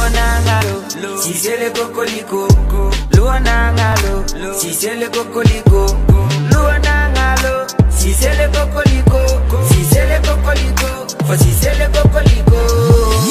Luonangalo, si c'est le cocolico. Luonangalo, si c'est le cocolico. Luonangalo, si c'est le cocolico. Si c'est le cocolico, si c'est le cocolico.